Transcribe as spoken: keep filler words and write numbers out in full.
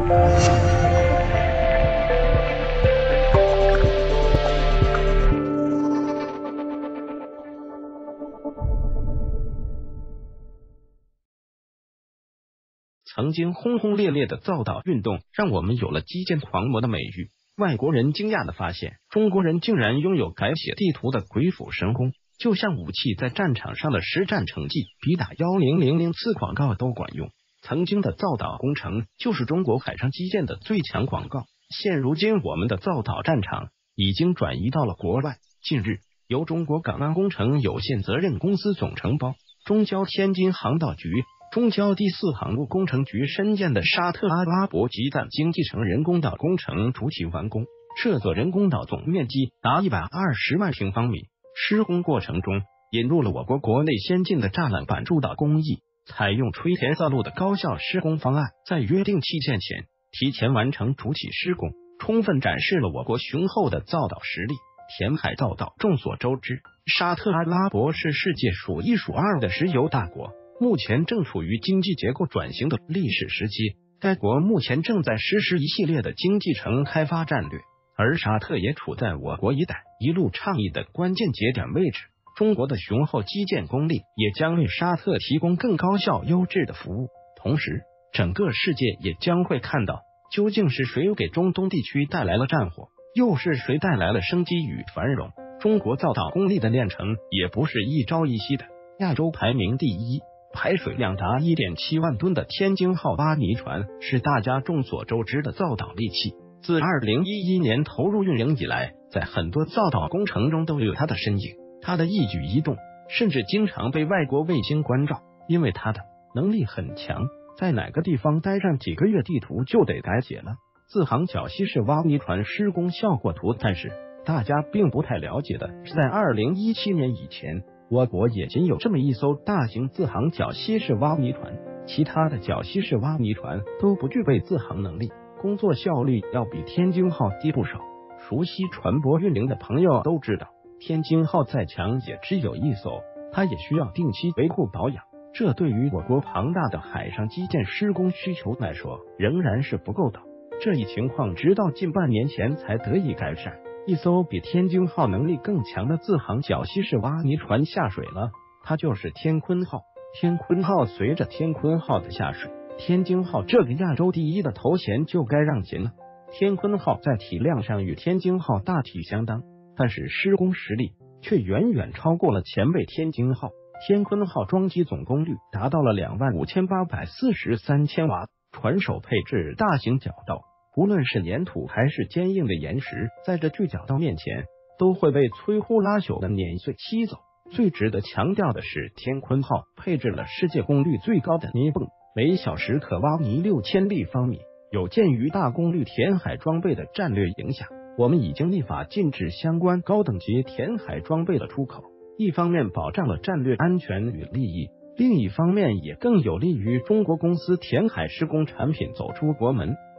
曾经轰轰烈烈的造岛运动，让我们有了基建狂魔的美誉。外国人惊讶的发现，中国人竟然拥有改写地图的鬼斧神工，就像武器在战场上的实战成绩，比打一零零零次广告都管用。曾经的造岛工程就是中国海上基建的最强广告。现如今，我们的造岛战场已经转移到了国外。近日，由中国港湾工程有限责任公司总承包、中交天津航道局、中交第四航路工程局申建的沙特阿拉伯集赞经济城人工岛工程如期完工。这座人工岛总面积达一百二十万平方米，施工过程中引入了我国国内先进的栅栏板筑岛工艺，采用吹填色路的高效施工方案，在约定期限前提前完成主体施工，充分展示了我国雄厚的造岛实力。填海造岛，众所周知，沙特阿拉伯是世界数一数二的石油大国，目前正处于经济结构转型的历史时期。该国目前正在实施一系列的经济城开发战略，而沙特也处在我国一带一路倡议的关键节点位置。中国的雄厚基建功力也将为沙特提供更高效优质的服务，同时整个世界也将会看到，究竟是谁给中东地区带来了战火，又是谁带来了生机与繁荣。中国造岛功力的炼成也不是一朝一夕的。亚洲排名第一，排水量达 一点七万吨的天津号挖泥船是大家众所周知的造岛利器。自二零一一年投入运营以来，在很多造岛工程中都有它的身影。它的一举一动甚至经常被外国卫星关照，因为它的能力很强，在哪个地方待上几个月，地图就得改写了。自杭角西式挖泥船施工效果图，但是大家并不太了解的是，在二零一七年以前，我国也仅有这么一艘大型自航角西式挖泥船，其他的角西式挖泥船都不具备自航能力，工作效率要比天津号低不少。熟悉船舶运营的朋友都知道，天津号再强也只有一艘，它也需要定期维护保养，这对于我国庞大的海上基建施工需求来说仍然是不够的。这一情况直到近半年前才得以改善，一艘比天津号能力更强的自航角西式挖泥船下水了，它就是天鲲号。天鲲号随着天鲲号的下水，天津号这个亚洲第一的头衔就该让行了。天鲲号在体量上与天津号大体相当，但是施工实力却远远超过了前辈天津号。天鲲号装机总功率达到了两万五千八百四十三千瓦，船首配置大型角道，无论是粘土还是坚硬的岩石，在这巨角道面前都会被摧枯拉朽的碾碎漆走。最值得强调的是，天鲲号配置了世界功率最高的泥泵，每小时可挖泥六千立方米。有鉴于大功率填海装备的战略影响，我们已经立法禁止相关高等级填海装备的出口，一方面保障了战略安全与利益，另一方面也更有利于中国公司填海施工产品走出国门。